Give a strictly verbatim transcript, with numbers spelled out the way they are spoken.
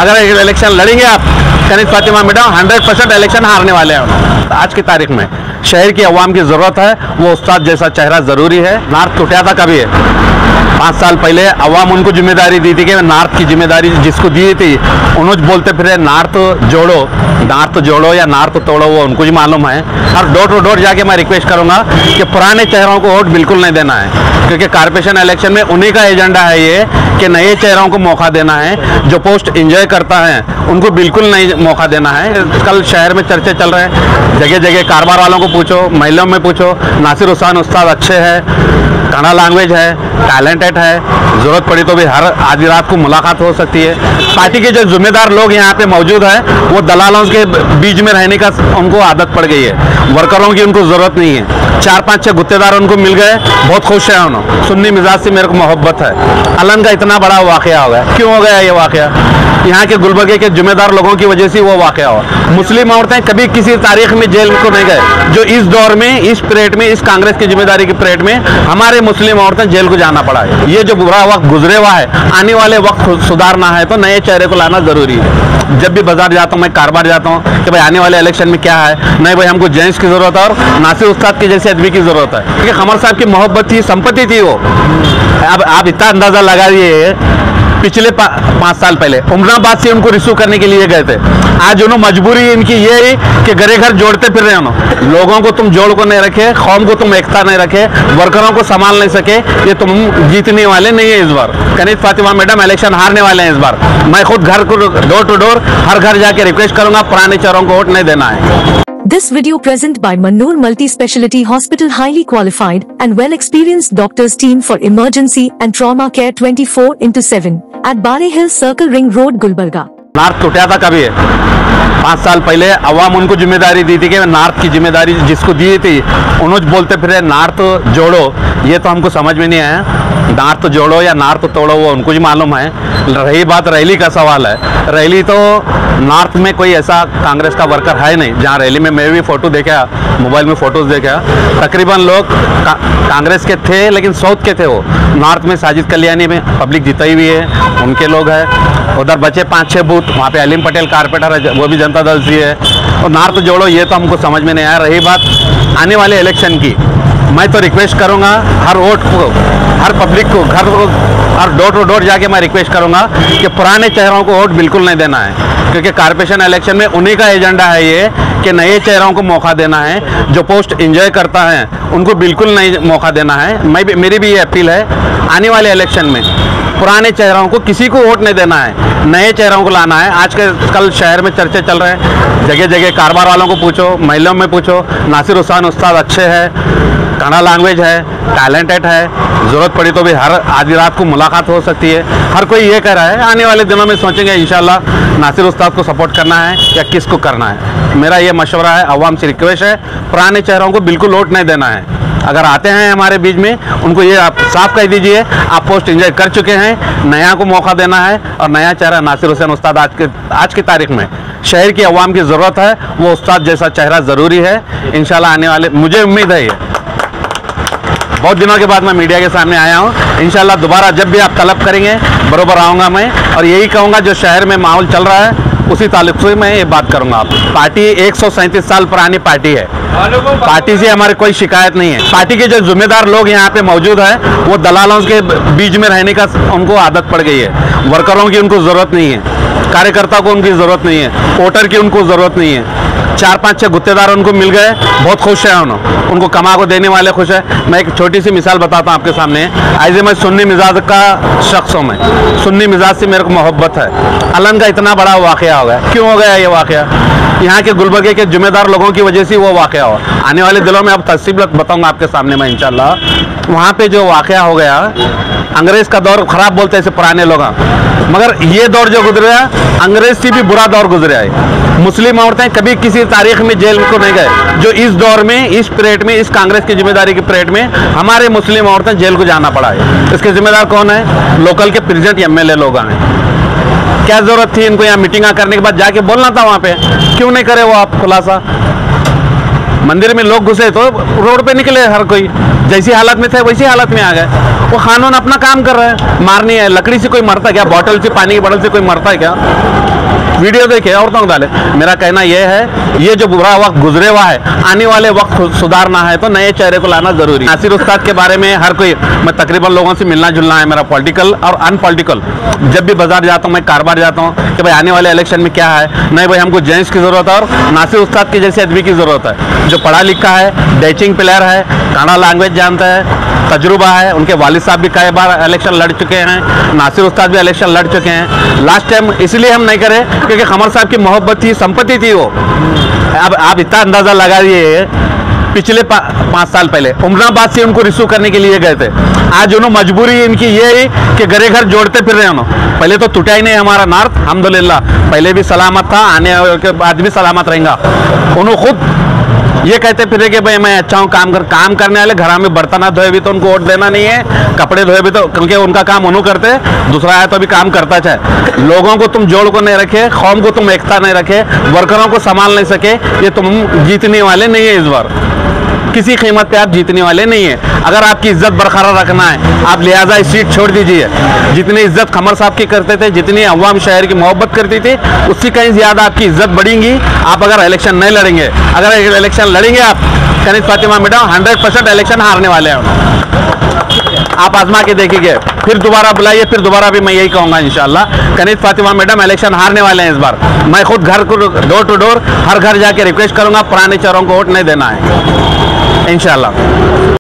अगर इलेक्शन लड़ेंगे आप Kaneez Fatima madam hundred percent election हारने वाले हैं। आज की तारीख में शहर की अवाम की ज़रूरत है, वो उस्ताद जैसा चेहरा ज़रूरी है। नार्थ टूटा था कभी है, पाँच साल पहले अवाम उनको जिम्मेदारी दी थी कि नार्थ की जिम्मेदारी जिसको दी थी उन्होंने बोलते फिर नार्थ जोड़ो, नार्थ जोड़ो या नार्थ तोड़ो, वो उनको ही मालूम है। और डोर टू डोर जाके मैं रिक्वेस्ट करूंगा कि पुराने चेहरों को वोट बिल्कुल नहीं देना है, क्योंकि कॉर्पोरेशन इलेक्शन में उन्हीं का एजेंडा है ये कि नए चेहरों को मौका देना है। जो पोस्ट एंजॉय करता है उनको बिल्कुल नहीं मौका देना है। कल शहर में चर्चे चल रहे हैं, जगह जगह कारोबार वालों को पूछो, महिलाओं में पूछो, नासिर हुसैन उस्ताद अच्छे हैं, कन्नड़ लैंग्वेज है, टैलेंटेड है, ज़रूरत पड़ी तो भी हर आधी रात को मुलाकात हो सकती है। पार्टी के जो जिम्मेदार लोग यहाँ पे मौजूद है वो दलालों के बीच में रहने का उनको आदत पड़ गई है, वर्करों की उनको ज़रूरत नहीं है। चार पाँच छः गुत्तेदार उनको मिल गए, बहुत खुश है उन्होंने, सुन्नी मिजाज से मेरे को मोहब्बत है। अलन का इतना बड़ा वाक़या हो गया, क्यों हो गया ये वाक़या? यहाँ के गुलबर्गे के जिम्मेदार लोगों की वजह से वो वाक़या हुआ। मुस्लिम औरतें कभी किसी तारीख में जेल को नहीं गए, जो इस दौर में, इस पीरियड में, इस कांग्रेस की जिम्मेदारी के पीरियड में हमारे मुस्लिम औरतें जेल को जाना पड़ा है। ये जो बुरा वक्त गुजरे हुआ है, आने वाले वक्त सुधारना है तो नए चेहरे को लाना जरूरी है। जब भी बाजार जाता हूँ, मैं कारोबार जाता हूँ कि भाई आने वाले इलेक्शन में क्या है, नहीं भाई हमको जेंट्स की जरूरत है और नासिर उस्ताद की जैसे आदमी की जरूरत है, क्योंकि कमर साहब की मोहब्बत थी, संपत्ति थी वो। अब आप इतना अंदाजा लगा दिए, पिछले पा, पाँच साल पहले उमराबाद से उनको रिसीव करने के लिए गए थे। आज उन्होंने मजबूरी इनकी ये है कि घरे घर जोड़ते फिर रहे हो। लोगों को तुम जोड़ को नहीं रखे, कौम को तुम एकता नहीं रखे, वर्करों को संभाल नहीं सके, ये तुम जीतने वाले नहीं है इस बार। कनीज़ फातिमा मैडम इलेक्शन हारने वाले हैं इस बार। मैं खुद घर को डोर टू डोर हर घर जाके रिक्वेस्ट करूंगा, पुराने चेहरों को वोट नहीं देना है। This video present by Mannoor Multi-Speciality Hospital, highly qualified and well-experienced doctors team for emergency and trauma care twenty-four into seven at Bale Hill Circle Ring Road, Gulbarga. North टूटा था कभी है, पाँच साल पहले अवाम उनको जिम्मेदारी दी थी कि नार्थ की जिम्मेदारी जिसको दी थी उन्होंने बोलते फिर नार्थ जोड़ो, ये तो हमको समझ में नहीं आया। नार्थ जोड़ो या नार्थ तोड़ो, वो उनको ही मालूम है। रही बात रैली का सवाल है, रैली तो नॉर्थ में कोई ऐसा कांग्रेस का वर्कर है नहीं। जहाँ रैली में मैं भी फ़ोटो देखा, मोबाइल में फ़ोटोज़ देखा, तकरीबन लोग का, कांग्रेस के थे लेकिन साउथ के थे। वो नॉर्थ में साजिद कल्याणी में पब्लिक जिताई हुई है, उनके लोग हैं। उधर बचे पाँच छः बूथ, वहाँ पे अलीम पटेल कारपेटर है, वो भी जनता दल से है। और नॉर्थ जोड़ो ये तो हमको समझ में नहीं आया। रही बात आने वाले इलेक्शन की, मैं तो रिक्वेस्ट करूंगा हर वोट को, हर पब्लिक को, घर को, हर डोर टू डोर जाके मैं रिक्वेस्ट करूंगा कि पुराने चेहरों को वोट बिल्कुल नहीं देना है, क्योंकि कॉर्पोरेशन इलेक्शन में उन्हीं का एजेंडा है ये कि नए चेहरों को मौका देना है। जो पोस्ट एंजॉय करता है उनको बिल्कुल नहीं मौका देना है। मैं भी, मेरी भी ये अपील है, आने वाले इलेक्शन में पुराने चेहरों को किसी को वोट नहीं देना है, नए चेहरों को लाना है। आज के कल शहर में चर्चे चल रहे हैं, जगह जगह कारोबार वालों को पूछो, महिलाओं में पूछो, नासिर हुसैन उस्ताद अच्छे हैं, कन्नड़ लैंग्वेज है, टैलेंटेड है, ज़रूरत पड़ी तो भी हर आधी रात को मुलाकात हो सकती है। हर कोई ये कह रहा है, आने वाले दिनों में सोचेंगे इंशाल्लाह नासिर उस्ताद को सपोर्ट करना है या किसको करना है। मेरा ये मशवरा है, अवाम से रिक्वेस्ट है, पुराने चेहरों को बिल्कुल वोट नहीं देना है। अगर आते हैं हमारे बीच में, उनको ये आप साफ कह दीजिए आप पोस्ट एंजॉय कर चुके हैं, नया को मौका देना है। और नया चेहरा नासिर हुसैन उस्ताद आज के आज की तारीख में शहर की अवाम की ज़रूरत है, वो उस्ताद जैसा चेहरा ज़रूरी है। इंशाल्लाह आने वाले, मुझे उम्मीद है, ये बहुत दिनों के बाद मैं मीडिया के सामने आया हूँ। इंशाल्लाह दोबारा जब भी आप तलब करेंगे बरोबर आऊँगा मैं, और यही कहूँगा जो शहर में माहौल चल रहा है उसी ताल्लुक से मैं ये बात करूँगा। आप पार्टी एक सौ सैंतीस साल पुरानी पार्टी है, पार्टी से हमारी कोई शिकायत नहीं है। पार्टी के जो जिम्मेदार लोग यहाँ पे मौजूद है वो दलालों के बीच में रहने का उनको आदत पड़ गई है। वर्करों की उनको ज़रूरत नहीं है, कार्यकर्ता को उनकी ज़रूरत नहीं है, वोटर की उनको ज़रूरत नहीं है। चार पाँच छः गुत्तेदार उनको मिल गए, बहुत खुश है उन्होंने, उनको कमा को देने वाले खुश है। मैं एक छोटी सी मिसाल बताता हूँ आपके सामने। ऐसे मैं सुन्नी मिजाज का शख्स हूँ, मैं सुन्नी मिजाज से मेरे को मोहब्बत है। अलन का इतना बड़ा वाक़या हो गया, क्यों हो गया ये वाक़या? यहाँ के गुलबर्गे के जिम्मेदार लोगों की वजह से वो वाक़या हुआ। आने वाले दिनों में अब तफसील बताऊँगा आपके सामने मैं इंशाल्लाह। वहाँ पे जो वाक़या हो गया, अंग्रेज़ का दौर ख़राब बोलते हैं पुराने लोग, मगर ये दौर जो गुजरा अंग्रेज़ से भी बुरा दौर गुजरा है। मुस्लिम औरतें कभी किसी तारीख में जेल को नहीं गए, जो इस दौर में, इस पीरियड में, इस कांग्रेस की जिम्मेदारी के पीरियड में हमारे मुस्लिम औरतें जेल को जाना पड़ा है। इसके जिम्मेदार कौन है? लोकल के प्रेसिडेंट एम एल ए लोग हैं। क्या जरूरत थी इनको यहाँ मीटिंग करने के बाद जाके बोलना था वहाँ पे? क्यों नहीं करे वो आप खुलासा? मंदिर में लोग घुसे तो रोड पे निकले हर कोई। जैसी हालत में थे वैसी हालत में आ गए। वो कानून अपना काम कर रहे हैं, मारनी है। लकड़ी से कोई मरता है क्या? बॉटल से, पानी की बॉटल से कोई मरता है क्या? वीडियो देखे औरतों को डाले। मेरा कहना यह है, ये जो बुरा वक्त गुजरे हुआ है, आने वाले वक्त सुधारना है तो नए चेहरे को लाना जरूरी है। नासिर उस्ताद के बारे में हर कोई, मैं तकरीबन लोगों से मिलना जुलना है मेरा, पॉलिटिकल और अनपॉलिटिकल। जब भी बाजार जाता हूँ, मैं कारोबार जाता हूँ कि भाई आने वाले इलेक्शन में क्या है, नहीं भाई हमको जेंट्स की जरूरत है और नासिर उस्ताद के जैसे आदमी की जरूरत है, जो पढ़ा लिखा है, डैचिंग प्लेयर है, कन्नड़ लैंग्वेज जानता है, तजुर्बा है। उनके वालिद साहब भी कई बार इलेक्शन लड़ चुके हैं, नासिर उस्ताद भी इलेक्शन लड़ चुके हैं। लास्ट टाइम इसलिए हम नहीं करे क्योंकि कमर साहब की मोहब्बत थी, संपत्ति थी वो। अब आप इतना अंदाजा लगा दिए, पिछले पा, पाँच साल पहले उमराबाद से उनको रिसीव करने के लिए गए थे। आज उन्होंने मजबूरी इनकी ये है कि घरे घर जोड़ते फिर रहे उन्होंने। पहले तो टूटा ही नहीं हमारा नार्थ, अल्हम्दुलिल्लाह, पहले भी सलामत था, आने के बाद भी सलामत रहेगा। उन्होंने खुद ये कहते फिर कि भाई मैं अच्छा हूँ, काम कर काम करने वाले घर में बर्तन धोए भी तो उनको वोट देना नहीं है, कपड़े धोए भी तो, क्योंकि उनका काम उन्होंने करते, दूसरा आया तो भी काम करता चाहे। लोगों को तुम जोड़ को नहीं रखे, कौम को तुम एकता नहीं रखे, वर्करों को संभाल नहीं सके, ये तुम जीतने वाले नहीं है। इस बार किसी कीमत पे आप जीतने वाले नहीं है। अगर आपकी इज्जत बरकरार रखना है, आप लिहाजा इस सीट छोड़ दीजिए। जितनी इज्जत कमर साहब की करते थे, जितनी अवाम शहर की मोहब्बत करती थी, उससे कहीं ज़्यादा आपकी इज्जत बढ़ेगी आप अगर इलेक्शन नहीं लड़ेंगे। अगर इलेक्शन लड़ेंगे आप, Kaneez Fatima madam hundred percent election हारने वाले हैं। आप आजमा के देखिए, फिर दोबारा बुलाइए, फिर दोबारा भी मैं यही कहूँगा इंशाल्लाह। कनीज़ फातिमा मैडम इलेक्शन हारने वाले हैं इस बार। मैं खुद घर को डोर टू डोर हर घर जाके रिक्वेस्ट करूँगा, पुराने चेहरों को वोट नहीं देना है इंशाल्लाह।